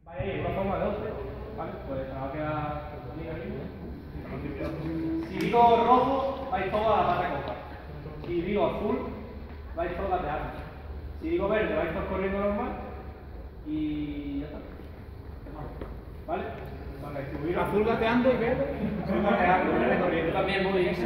Vaya ahí, una forma de 11, ¿vale? Pues se va a quedar aquí. Si digo rojo, vais todos a la pata coja. Si digo azul, vais todos gateando. Si digo verde, vais todos corriendo normal. Y ya está. ¿Vale? Vale, distribuiros. Azul gateando y verde. Azul gateando, verde corriendo. Yo también voy ese.